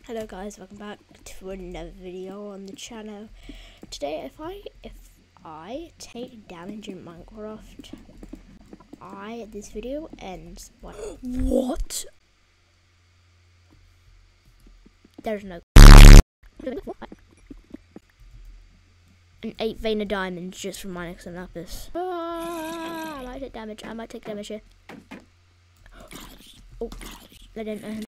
Hello guys, welcome back to another video on the channel. Today if I take damage in Minecraft, this video ends. What? There's no an 8 vein of diamonds just from my next lapis. I might take damage here. Oh, I didn't know him.